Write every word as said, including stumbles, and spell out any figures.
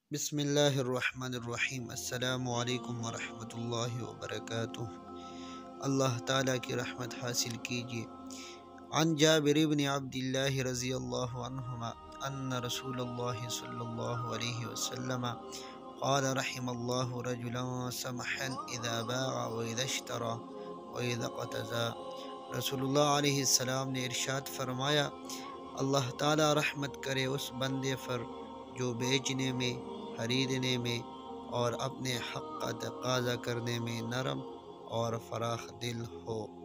بسم اللہ الرحمن الرحیم۔ السلام علیکم ورحمۃ اللہ وبرکاتہ۔ اللہ تعالیٰ کی رحمت حاصل کیجیے۔ عن جابر بن عبد اللہ رضی اللہ عنہما ان رسول اللہ صلی اللہ علیہ وسلم قال رحم اللہ رجلا سمحا اذا باع واذا اشترى واذا اقتضى۔ رسول اللہ علیہ السلام نے ارشاد فرمایا، اللہ تعالیٰ رحمت کرے اس بندے پر جو بیچنے میں، خریدنے میں اور اپنے حق کا تقاضا کرنے میں نرم اور فراخ دل ہو۔